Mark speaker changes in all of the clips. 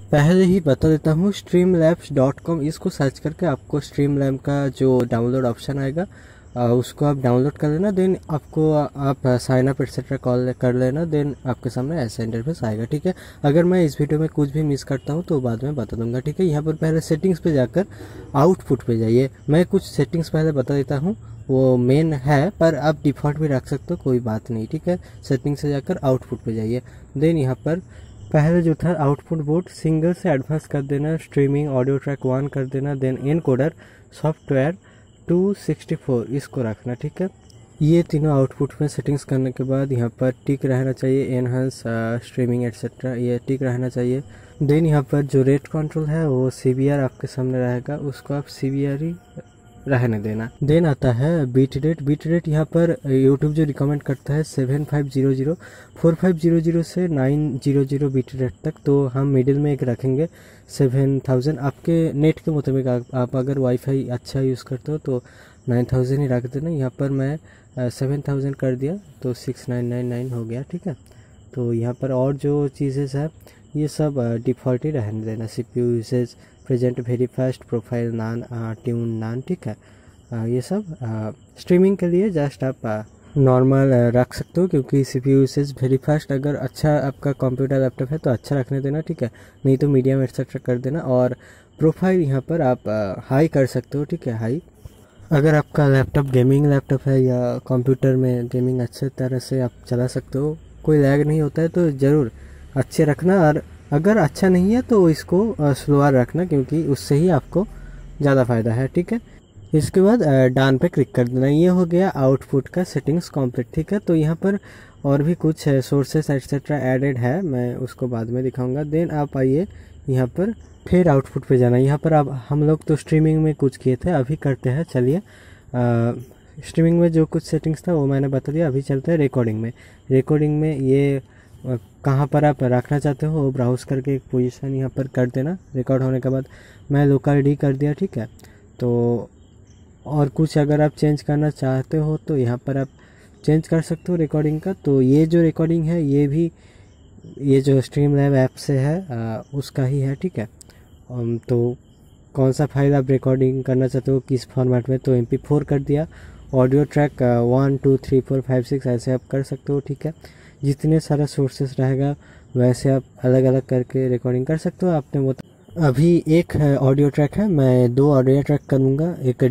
Speaker 1: पहले ही बता देता हूँ, streamlabs.com इसको सर्च करके आपको स्ट्रीमलैब का जो डाउनलोड ऑप्शन आएगा उसको आप डाउनलोड कर लेना। देन आपको आप साइन अप एक्सेट्रा कॉल कर लेना। देन आपके सामने ऐसा इंटरफेस आएगा, ठीक है। अगर मैं इस वीडियो में कुछ भी मिस करता हूँ तो बाद में बता दूंगा, ठीक है। यहाँ पर पहले सेटिंग्स पे जाकर आउटपुट पे जाइए। मैं कुछ सेटिंग्स पहले बता देता हूँ, वो मेन है पर आप डिफ़ॉल्ट भी रख सकते हो, कोई बात नहीं, ठीक है। सेटिंग्स से जाकर आउटपुट पे जाइए। देन यहाँ पर पहले जो था आउटपुट बोर्ड सिंगल से एडवांस कर देना, स्ट्रीमिंग ऑडियो ट्रैक 1 कर देना। देन एनकोडर सॉफ्टवेयर 264 इसको रखना, ठीक है। ये तीनों आउटपुट में सेटिंग्स करने के बाद यहाँ पर टिक रहना चाहिए, एनहांस स्ट्रीमिंग एटसेट्रा ये टिक रहना चाहिए। देन यहाँ पर जो रेट कंट्रोल है वो CBR आपके सामने रहेगा, उसको आप CBR ही रहने देना। देन आता है बीट रेट यहाँ पर यूट्यूब जो रिकमेंड करता है 7500 4500 से 900 बीट रेट तक, तो हम मिडिल में एक रखेंगे 7000। आपके नेट के मुताबिक आप अगर वाईफाई अच्छा यूज़ करते हो तो 9000 ही रख देना। यहाँ पर मैं 7000 कर दिया तो 6999 हो गया, ठीक है। तो यहाँ पर और जो चीज़ें है ये सब डिफ़ॉल्ट ही रहने देना। CPU usage present very fast, profile none, tune none, ठीक है। ये सब स्ट्रीमिंग के लिए जस्ट आप नॉर्मल रख सकते हो, क्योंकि CPU यूसेज वेरी फास्ट अगर अच्छा आपका कंप्यूटर लैपटॉप है तो अच्छा रखने देना, ठीक है। नहीं तो मीडियम एक्सेट्रा कर देना। और प्रोफाइल यहाँ पर आप हाई कर सकते हो, ठीक है, हाई। अगर आपका लैपटॉप गेमिंग लैपटॉप है या कंप्यूटर में गेमिंग अच्छे तरह से आप चला सकते हो, कोई लैग नहीं होता है, तो ज़रूर अच्छे रखना। और अगर अच्छा नहीं है तो इसको स्लोअर रखना, क्योंकि उससे ही आपको ज़्यादा फ़ायदा है, ठीक है। इसके बाद डन पे क्लिक कर देना। ये हो गया आउटपुट का सेटिंग्स कंप्लीट, ठीक है। तो यहाँ पर और भी कुछ सोर्सेस एक्सेट्रा एडेड है, मैं उसको बाद में दिखाऊंगा। देन आप आइए यहाँ पर फिर आउटपुट पे जाना। यहाँ पर अब हम लोग तो स्ट्रीमिंग में कुछ किए थे, अभी करते हैं, चलिए। स्ट्रीमिंग में जो कुछ सेटिंग्स था वो मैंने बता दिया। अभी चलते हैं रिकॉर्डिंग में। रिकॉर्डिंग में ये कहाँ पर आप रखना चाहते हो वो ब्राउज करके एक पोजीशन यहाँ पर कर देना। रिकॉर्ड होने के बाद मैं लोकल D कर दिया, ठीक है। तो और कुछ अगर आप चेंज करना चाहते हो तो यहाँ पर आप चेंज कर सकते हो रिकॉर्डिंग का। तो ये जो रिकॉर्डिंग है ये भी ये जो स्ट्रीमलैब ऐप से है उसका ही है, ठीक है। तो कौन सा फाइल आप रिकॉर्डिंग करना चाहते हो, किस फॉर्मेट में, तो MP4 कर दिया। ऑडियो ट्रैक 1 2 3 4 5 6 ऐसे आप कर सकते हो, ठीक है। जितने सारा सोर्सेस रहेगा वैसे आप अलग अलग करके रिकॉर्डिंग कर सकते हो आपने। अभी एक ऑडियो ट्रैक है, मैं 2 ऑडियो ट्रैक करूँगा, एक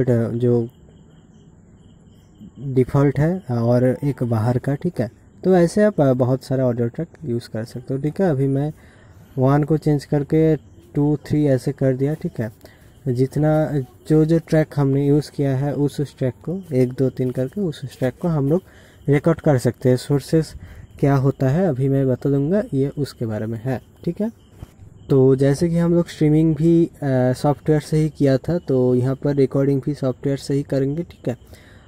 Speaker 1: डिफ़ॉल्ट है और एक बाहर का, ठीक है। तो ऐसे आप बहुत सारा ऑडियो ट्रैक यूज़ कर सकते हो, ठीक है। अभी मैं 1 को चेंज करके 2 3 ऐसे कर दिया, ठीक है। जितना जो ट्रैक हमने यूज़ किया है उस ट्रैक को 1 2 3 करके उस ट्रैक को हम लोग रिकॉर्ड कर सकते हैं। सोर्सेस क्या होता है अभी मैं बता दूंगा, ये उसके बारे में है, ठीक है। तो जैसे कि हम लोग स्ट्रीमिंग भी सॉफ्टवेयर से ही किया था, तो यहाँ पर रिकॉर्डिंग भी सॉफ्टवेयर से ही करेंगे, ठीक है।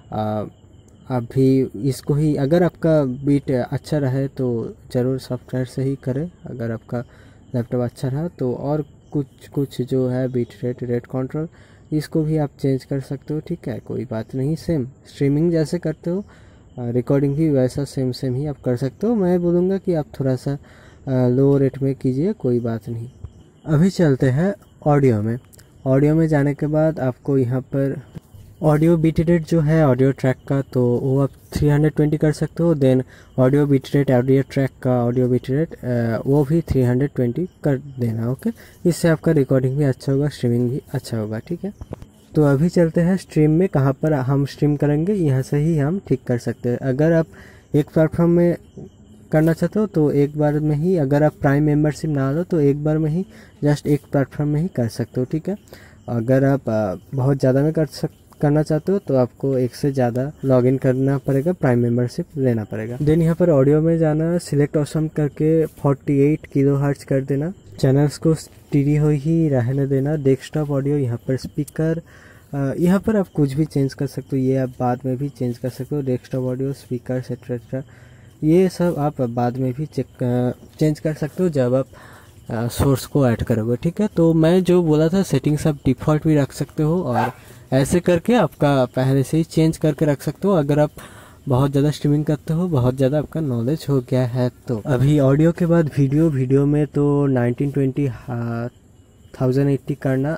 Speaker 1: अभी इसको ही अगर आपका बीट अच्छा रहे तो ज़रूर सॉफ्टवेयर से ही करें। अगर आपका लैपटॉप अच्छा रहा तो और कुछ जो है बीट रेट कंट्रोल इसको भी आप चेंज कर सकते हो, ठीक है, कोई बात नहीं। सेम स्ट्रीमिंग जैसे करते हो रिकॉर्डिंग भी वैसा सेम ही आप कर सकते हो। मैं बोलूँगा कि आप थोड़ा सा लो रेट में कीजिए, कोई बात नहीं। अभी चलते हैं ऑडियो में। ऑडियो में जाने के बाद आपको यहाँ पर ऑडियो बीट रेट जो है ऑडियो ट्रैक का, तो वो आप 320 कर सकते हो। Then audio bit rate audio track का ऑडियो बीट रेट वो भी 320 कर देना, ओके। इससे आपका रिकॉर्डिंग भी अच्छा होगा, स्ट्रीमिंग भी अच्छा होगा, ठीक है। तो अभी चलते हैं स्ट्रीम में, कहाँ पर हम स्ट्रीम करेंगे, यहाँ से ही हम ठीक कर सकते हैं। अगर आप एक प्लेटफॉर्म में करना चाहते हो तो एक बार में ही, अगर आप प्राइम मेंबरशिप ना लो तो एक बार में ही जस्ट एक प्लेटफॉर्म में ही कर सकते हो, ठीक है। अगर आप बहुत ज़्यादा में करना चाहते हो तो आपको एक से ज़्यादा लॉगिन करना पड़ेगा, प्राइम मेंबरशिप लेना पड़ेगा। देन यहाँ पर ऑडियो में जाना, सिलेक्ट ऑप्शन करके 48 किलोहर्ट्ज़ कर देना। चैनल्स को स्टीरियो ही रहने देना। डेस्कटॉप ऑडियो, यहाँ पर स्पीकर, यहाँ पर आप कुछ भी चेंज कर सकते हो, ये आप बाद में भी चेंज कर सकते हो। डेस्कटॉप ऑडियो, स्पीकर एक्सेट्रा ये सब आप बाद में भी चेंज कर सकते हो जब आप सोर्स को ऐड करोगे, ठीक है। तो मैं जो बोला था सेटिंग्स आप डिफ़ॉल्ट भी रख सकते हो और ऐसे करके आपका पहले से ही चेंज करके रख सकते हो। अगर आप बहुत ज़्यादा स्ट्रीमिंग करते हो, बहुत ज़्यादा आपका नॉलेज हो गया है। तो अभी ऑडियो के बाद वीडियो में तो 1920 1080 करना,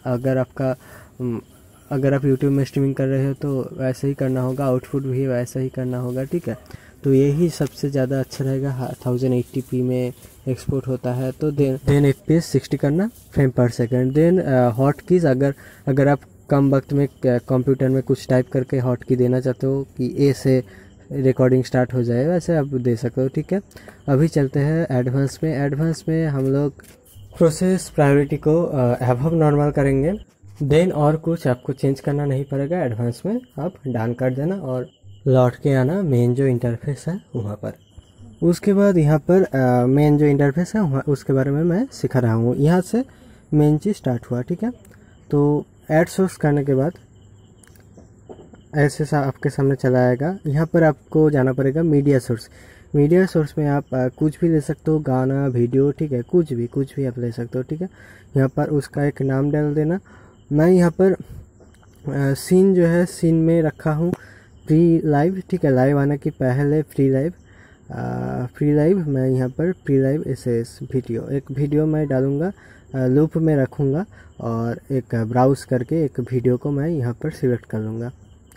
Speaker 1: अगर आप यूट्यूब में स्ट्रीमिंग कर रहे हो तो वैसे ही करना होगा, आउटपुट भी वैसा ही करना होगा, ठीक है। तो यही सबसे ज़्यादा अच्छा रहेगा। 1080p में एक्सपोर्ट होता है। तो देन FPS 60 करना फ्रेम पर सेकंड। देन हॉट कीज़, अगर आप कम वक्त में कंप्यूटर में कुछ टाइप करके हॉट की देना चाहते हो कि ए से रिकॉर्डिंग स्टार्ट हो जाए, वैसे आप दे सकते हो, ठीक है। अभी चलते हैं एडवांस में। एडवांस में हम लोग प्रोसेस प्रायोरिटी को अबव नॉर्मल करेंगे। देन और कुछ आपको चेंज करना नहीं पड़ेगा। एडवांस में आप डन कर देना और लौट के आना मेन जो इंटरफेस है वहाँ पर। उसके बाद यहाँ पर मेन जो इंटरफेस है वहाँ, उसके बारे में मैं सिखा रहा हूँ। यहाँ से मेन चीज़ स्टार्ट हुआ, ठीक है। तो ऐड सोर्स करने के बाद ऐसे आपके सामने चला आएगा। यहाँ पर आपको जाना पड़ेगा मीडिया सोर्स। मीडिया सोर्स में आप कुछ भी ले सकते हो, गाना, वीडियो, ठीक है, कुछ भी आप ले सकते हो, ठीक है। यहाँ पर उसका एक नाम डाल देना। मैं यहाँ पर सीन जो है, सीन में रखा हूँ प्री लाइव, ठीक है। लाइव आने के पहले प्री लाइव मैं यहाँ पर प्री लाइव एसएस वीडियो, एक वीडियो मैं डालूँगा, लूप में रखूँगा और एक ब्राउज़ करके एक वीडियो को मैं यहाँ पर सिलेक्ट कर लूँगा।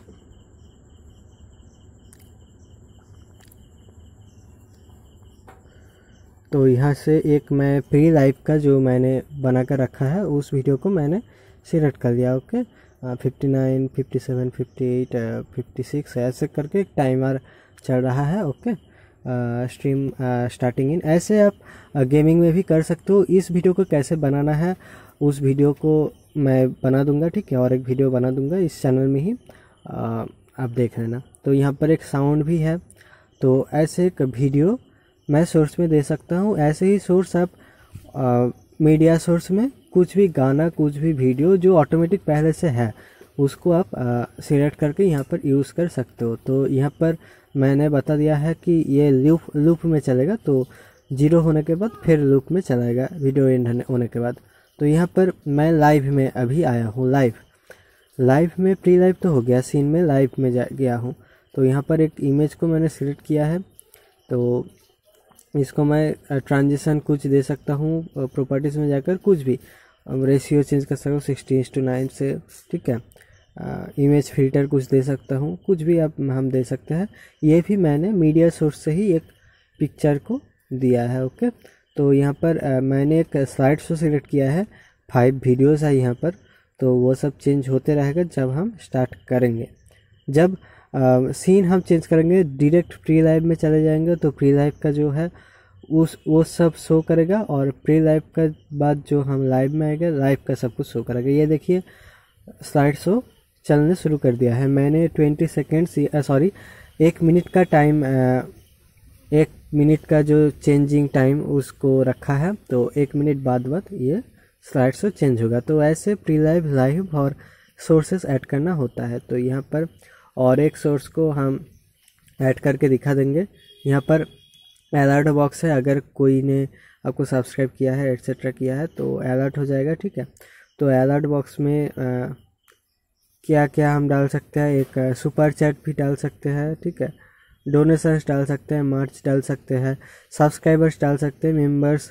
Speaker 1: तो यहाँ से एक मैं प्री लाइव का जो मैंने बना कर रखा है उस वीडियो को मैंने सिलेक्ट कर लिया, ओके। 59, 57, 58, 56 ऐसे करके एक टाइमर चल रहा है, ओके। स्ट्रीम स्टार्टिंग इन, ऐसे आप गेमिंग में भी कर सकते हो। इस वीडियो को कैसे बनाना है उस वीडियो को मैं बना दूंगा, ठीक है, और एक वीडियो बना दूंगा इस चैनल में ही, आप देख लेना। तो यहाँ पर एक साउंड भी है। तो ऐसे एक वीडियो मैं सोर्स में दे सकता हूँ। ऐसे ही सोर्स आप मीडिया सोर्स में कुछ भी गाना, कुछ भी वीडियो जो ऑटोमेटिक पहले से है उसको आप सिलेक्ट करके यहाँ पर यूज़ कर सकते हो। तो यहाँ पर मैंने बता दिया है कि ये लूप में चलेगा, तो 0 होने के बाद फिर लूप में चलाएगा वीडियो एंड होने के बाद। तो यहाँ पर मैं लाइव में अभी आया हूँ। लाइव में प्री लाइव तो हो गया, सीन में लाइव में गया हूँ। तो यहाँ पर एक इमेज को मैंने सिलेक्ट किया है। तो इसको मैं ट्रांजिशन कुछ दे सकता हूँ, प्रॉपर्टीज़ में जाकर कुछ भी रेशियो चेंज कर सकता हूँ 60:9 से, ठीक है। इमेज फिल्टर कुछ दे सकता हूँ, कुछ भी आप हम दे सकते हैं। ये भी मैंने मीडिया सोर्स से ही एक पिक्चर को दिया है, ओके। तो यहाँ पर मैंने एक स्लाइड शो सिलेक्ट किया है, 5 वीडियोज़ है यहाँ पर। तो वो सब चेंज होते रहेगा जब हम स्टार्ट करेंगे। जब सीन हम चेंज करेंगे, डायरेक्ट प्री लाइव में चले जाएंगे तो प्री लाइव का जो है वो सब शो करेगा, और प्री लाइव का बाद जो हम लाइव में आएगा लाइव का सब कुछ शो करेगा। ये देखिए स्लाइड शो चलने शुरू कर दिया है। मैंने 20 सेकेंड्स, सॉरी 1 मिनट का टाइम, 1 मिनट का जो चेंजिंग टाइम उसको रखा है। तो 1 मिनट बाद ये स्लाइड शो चेंज होगा। तो ऐसे प्री लाइव, लाइव और सोर्सेस ऐड करना होता है। तो यहाँ पर और एक सोर्स को हम ऐड करके दिखा देंगे। यहाँ पर अलर्ट बॉक्स है, अगर कोई ने आपको सब्सक्राइब किया है एटसेट्रा किया है तो अलर्ट हो जाएगा, ठीक है। तो अलर्ट बॉक्स में क्या क्या हम डाल सकते हैं, एक सुपर चैट भी डाल सकते हैं, ठीक है, डोनेशंस डाल सकते हैं, मार्च डाल सकते हैं, सब्सक्राइबर्स डाल सकते हैं, मेंबर्स,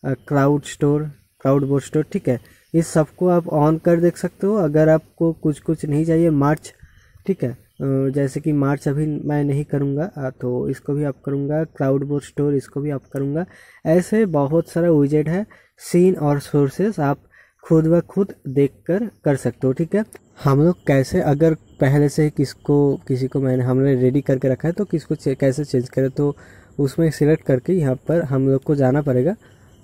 Speaker 1: क्राउड बोट स्टोर, ठीक है। इस सबको आप ऑन कर देख सकते हो। अगर आपको कुछ नहीं चाहिए, मार्च, ठीक है, जैसे कि मार्च अभी मैं नहीं करूँगा तो इसको भी आप करूँगा, क्राउड बोट स्टोर इसको भी आप करूँगा। ऐसे बहुत सारा विजेट है, सीन और सोर्सेस आप खुद ब खुद देखकर कर सकते हो, ठीक है। हम लोग कैसे, अगर पहले से किसी को हमने रेडी करके रखा है तो किसको कैसे चेंज करें, तो उसमें सिलेक्ट करके यहाँ पर हम लोग को जाना पड़ेगा,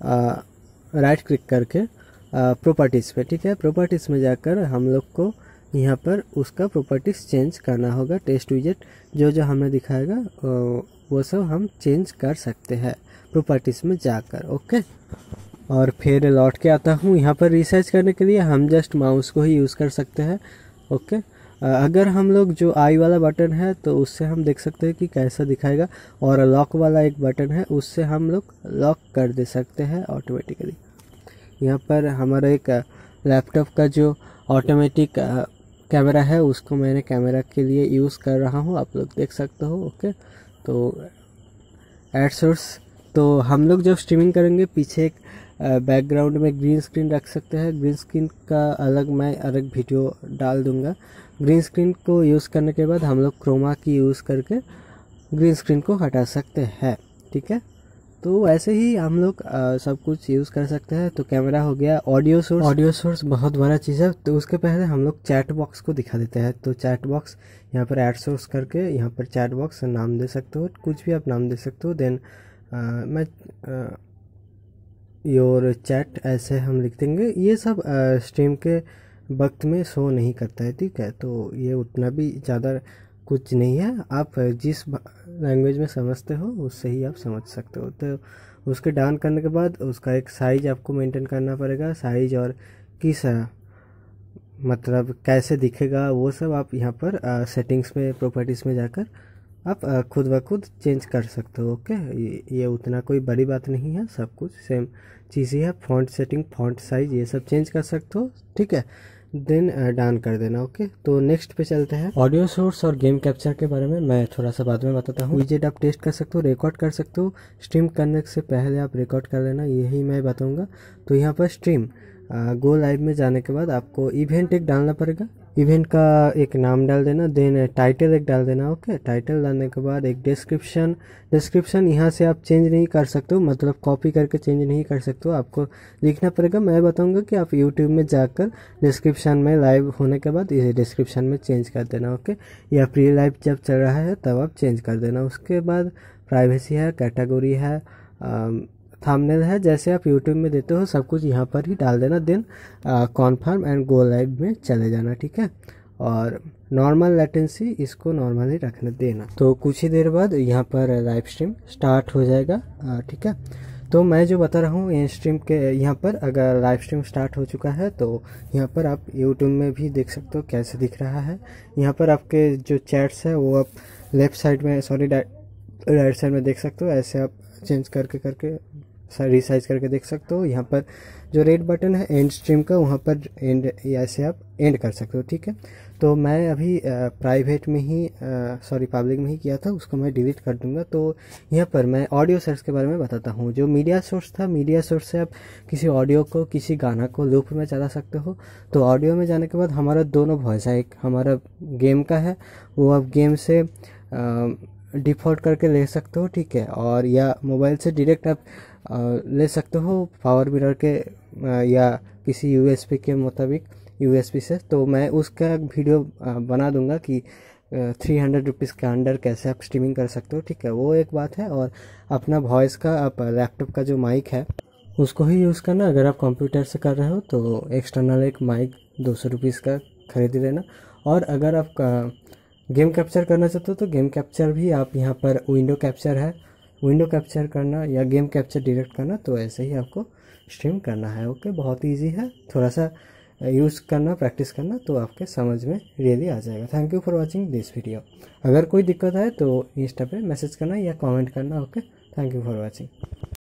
Speaker 1: राइट क्लिक करके प्रॉपर्टीज़ पे, ठीक है। प्रॉपर्टीज़ में जाकर हम लोग को यहाँ पर उसका प्रॉपर्टीज़ चेंज करना होगा। टेस्ट विजेट जो हमें दिखाएगा वो सब हम चेंज कर सकते हैं प्रॉपर्टीज़ में जाकर, ओके। और फिर लौट के आता हूँ यहाँ पर रिसर्च करने के लिए हम जस्ट माउस को ही यूज़ कर सकते हैं, ओके। अगर हम लोग जो आई वाला बटन है तो उससे हम देख सकते हैं कि कैसा दिखाएगा, और लॉक वाला एक बटन है उससे हम लोग लॉक कर दे सकते हैं ऑटोमेटिकली। यहाँ पर हमारा एक लैपटॉप का जो ऑटोमेटिक कैमरा है उसको मैंने कैमरा के लिए यूज़ कर रहा हूँ, आप लोग देख सकते हो। ओके, तो एड सोर्स, तो हम लोग जब स्ट्रीमिंग करेंगे पीछे एक बैकग्राउंड में ग्रीन स्क्रीन रख सकते हैं। ग्रीन स्क्रीन का अलग मैं अलग वीडियो डाल दूंगा। ग्रीन स्क्रीन को यूज़ करने के बाद हम लोग क्रोमा की यूज़ करके ग्रीन स्क्रीन को हटा सकते हैं, ठीक है। तो ऐसे ही हम लोग सब कुछ यूज़ कर सकते हैं। तो कैमरा हो गया। ऑडियो सोर्स बहुत बड़ा चीज़ है, तो उसके पहले हम लोग चैट बॉक्स को दिखा देते हैं। तो चैट बॉक्स यहाँ पर ऐड सोर्स करके यहाँ पर चैट बॉक्स नाम दे सकते हो, कुछ भी आप नाम दे सकते हो। देन मैं योर चैट ऐसे हम लिख देंगे। ये सब स्ट्रीम के वक्त में शो नहीं करता है, ठीक है। तो ये उतना भी ज़्यादा कुछ नहीं है, आप जिस लैंग्वेज में समझते हो उससे ही आप समझ सकते हो। तो उसके डाउन करने के बाद उसका एक साइज आपको मेंटेन करना पड़ेगा। साइज और किस मतलब कैसे दिखेगा वो सब आप यहाँ पर सेटिंग्स में, प्रॉपर्टीज़ में जाकर आप खुद ब खुद चेंज कर सकते हो। ओके, ये उतना कोई बड़ी बात नहीं है, सब कुछ सेम चीज़ ही है। फॉन्ट सेटिंग, फॉन्ट साइज ये सब चेंज कर सकते हो, ठीक है। देन डाउन कर देना। ओके, तो नेक्स्ट पे चलते हैं। ऑडियो सोर्स और गेम कैप्चर के बारे में मैं थोड़ा सा बाद में बताता हूँ। विजेट आप टेस्ट कर सकते हो, रिकॉर्ड कर सकते हो। स्ट्रीम करने से पहले आप रिकॉर्ड कर लेना, यही मैं बताऊँगा। तो यहाँ पर स्ट्रीम गो लाइव में जाने के बाद आपको इवेंट एक डालना पड़ेगा। इवेंट का एक नाम डाल देना, देन टाइटल एक डाल देना। ओके, टाइटल डालने के बाद एक डिस्क्रिप्शन यहाँ से आप चेंज नहीं कर सकते हो, मतलब कॉपी करके चेंज नहीं कर सकते हो, आपको लिखना पड़ेगा। मैं बताऊंगा कि आप यूट्यूब में जाकर डिस्क्रिप्शन में लाइव होने के बाद इसे डिस्क्रिप्शन में चेंज कर देना। ओके, या प्री लाइव जब चल रहा है तब आप चेंज कर देना। उसके बाद प्राइवेसी है, कैटेगरी है, थंबनेल है, जैसे आप यूट्यूब में देते हो सब कुछ यहाँ पर ही डाल देना। Then confirm and go live में चले जाना, ठीक है। और नॉर्मल लेटेंसी इसको नॉर्मल ही रखने देना। तो कुछ ही देर बाद यहाँ पर लाइव स्ट्रीम स्टार्ट हो जाएगा, ठीक है। तो मैं जो बता रहा हूँ ये स्ट्रीम के यहाँ पर अगर लाइव स्ट्रीम स्टार्ट हो चुका है तो यहाँ पर आप यूट्यूब में भी देख सकते हो कैसे दिख रहा है। यहाँ पर आपके जो चैट्स है वो आप लेफ्ट साइड में, सॉरी राइट साइड में देख सकते हो। ऐसे आप चेंज करके रिसाइज करके देख सकते हो। यहाँ पर जो रेड बटन है एंड स्ट्रीम का, वहाँ पर एंड ऐसे आप एंड कर सकते हो, ठीक है। तो मैं अभी प्राइवेट में ही पब्लिक में ही किया था, उसको मैं डिलीट कर दूंगा। तो यहाँ पर मैं ऑडियो सोर्स के बारे में बताता हूँ। जो मीडिया सोर्स था, मीडिया सोर्स से आप किसी ऑडियो को, किसी गाना को लूप में चला सकते हो। तो ऑडियो में जाने के बाद हमारा दोनों वॉइस है, एक हमारा गेम का है, वो आप गेम से डिफ़ॉल्ट करके ले सकते हो, ठीक है। और या मोबाइल से डायरेक्ट आप ले सकते हो पावर मिरर के या किसी यूएसबी के मुताबिक, यूएसबी से। तो मैं उसका वीडियो बना दूंगा कि 300 रुपीज़ के अंडर कैसे आप स्ट्रीमिंग कर सकते हो, ठीक है। वो एक बात है। और अपना वॉइस का, आप लैपटॉप का जो माइक है उसको ही यूज़ करना। अगर आप कंप्यूटर से कर रहे हो तो एक्सटर्नल एक माइक 200 रुपीज़ का खरीद लेना। और अगर आप गेम कैप्चर करना चाहते हो तो गेम कैप्चर भी आप यहाँ पर विंडो कैप्चर है, विंडो कैप्चर करना या गेम कैप्चर डायरेक्ट करना, तो ऐसे ही आपको स्ट्रीम करना है। ओके, बहुत इजी है, थोड़ा सा यूज़ करना, प्रैक्टिस करना, तो आपके समझ में रियली आ जाएगा। Thank you for watching this video. अगर कोई दिक्कत है तो इंस्टा पे मैसेज करना या कमेंट करना। Okay, thank you for watching.